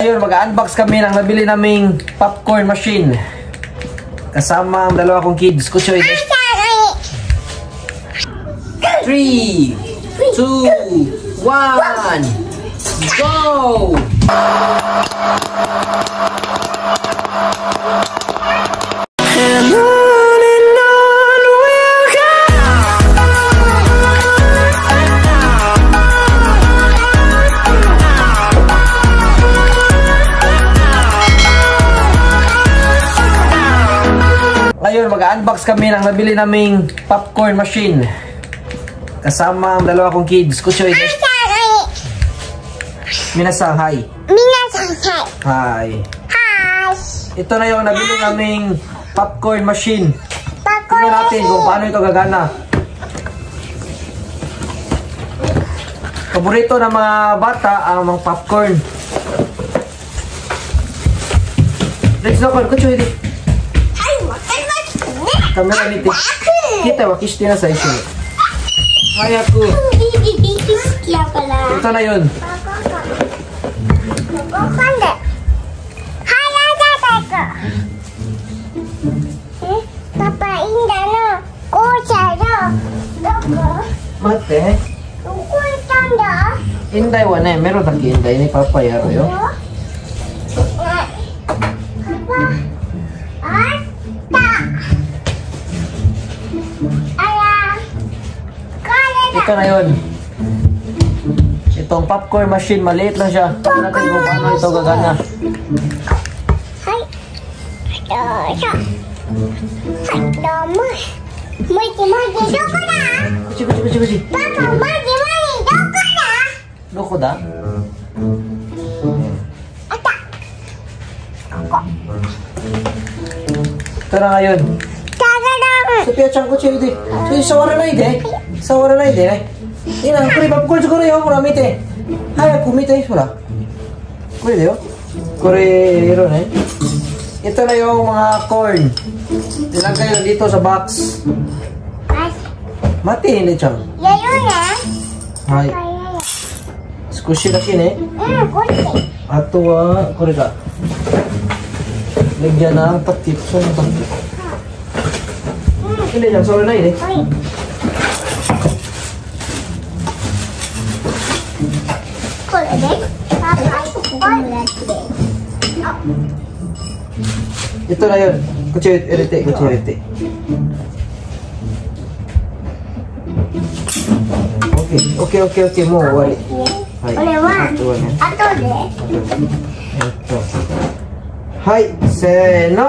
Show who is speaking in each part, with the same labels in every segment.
Speaker 1: Ngayon, mag-unbox kami ng nabili naming popcorn machine. Kasama ang dalawa kong kids. Kusyo ito. 3, 2, 1, go! Ngayon, mag-unbox kami ng nabili naming popcorn machine. Kasama ang dalawa kong kids. Kusyo ito. Minasang, hi.
Speaker 2: Minasang, hi.
Speaker 1: Hi. Ito na yung nabili naming popcorn machine. Tingnan natin kung paano ito gagana. Paborito ng mga bata ang mga popcorn. Let's go, kusyo ito. Kamera nito. Kita wakisti na sa iso. Hayaku. Ito na yun.
Speaker 2: Papa, inda no. Kocha no.
Speaker 1: Mate. Inday wa na. Meron taki inday ni Papa yaro yo. Ito na yun. Itong popcorn machine, maliit lang siya. Tignan natin kung paano ito gagana. Kuchi.
Speaker 2: Papa,
Speaker 1: Doko da? Ito na ngayon. Piachan ko chiyo di. Sawara na ide. Sawara na ide. Ina, kore popcorn siguro yo. Hora, mite. Hayaku, mite. Hora. Kore da yo. Kore, hiro ne. Ito na yung mga corn. Ilagay yun dito sa box. Mati, hindi chang.
Speaker 2: Yayo na.
Speaker 1: Hai. Squishy na kini. Ato wa, kore ka. Lagyan na ang takip. So, ang takip. Hindi dyan, sawara na ide. Ito na yun. Kuchi irite. Okay. Mo, wali. Ito. Hai, seno.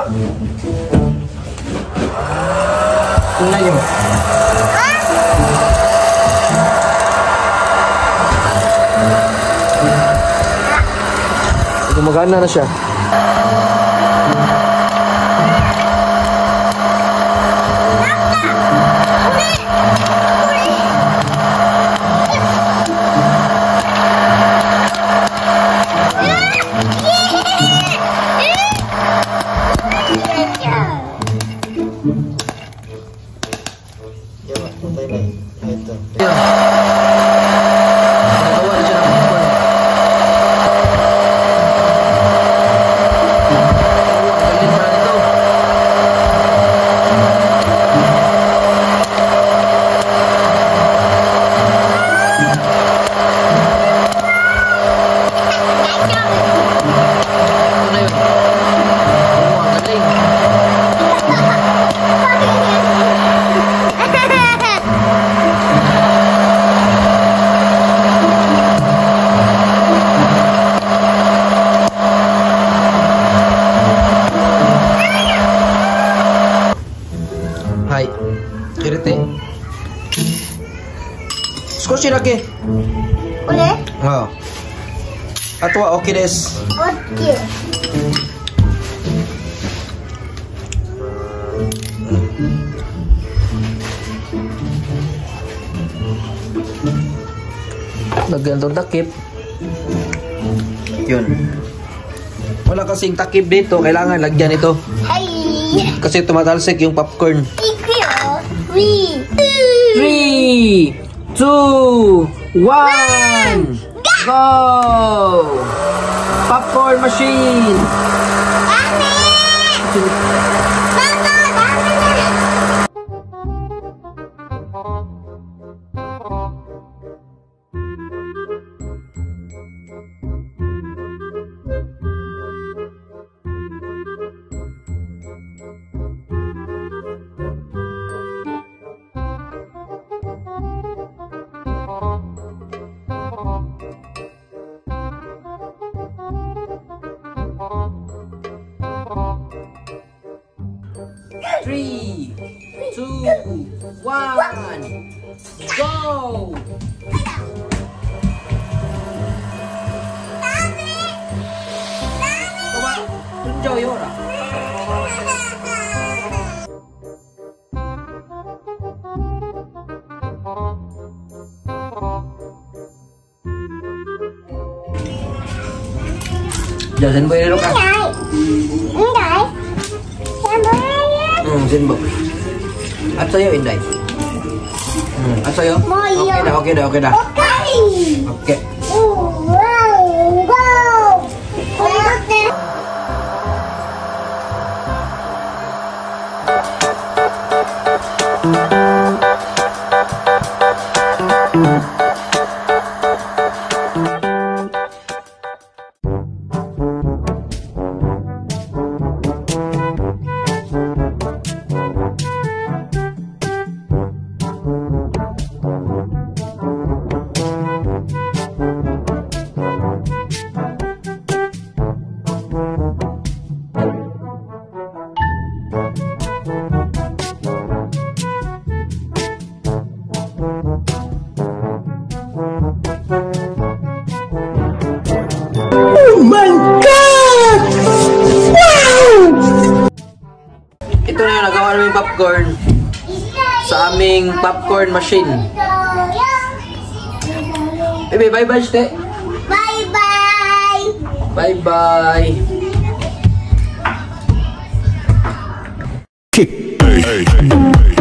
Speaker 1: Tingnan nyo. Gumagana na siya. Hai. Irite. Squishy dake.
Speaker 2: Ore?
Speaker 1: Oh. Ato wa okay desu.
Speaker 2: Okay. Lagyan itong takip. Yun. Wala kasing takip dito. Kailangan lagyan ito. Ay!
Speaker 1: Kasi tumatalsik yung popcorn.
Speaker 2: 3,
Speaker 1: 2, 1, go!
Speaker 2: popcorn machine. Three, 2, 1, go! Baba, enjoy ora. Jalan boleh dulu kan?
Speaker 3: Enggak.
Speaker 2: Sin bok. At sa'yo, Inday. At sa'yo? Okay dah.
Speaker 3: Okay.
Speaker 2: Okay.
Speaker 3: Wow, go.
Speaker 1: Oh my God! Wow!
Speaker 2: Ito na yung nagawa namin popcorn sa aming popcorn machine. Baby, bye-bye, Ste.
Speaker 3: Bye-bye.
Speaker 2: Bye-bye.
Speaker 4: Kick. Hey.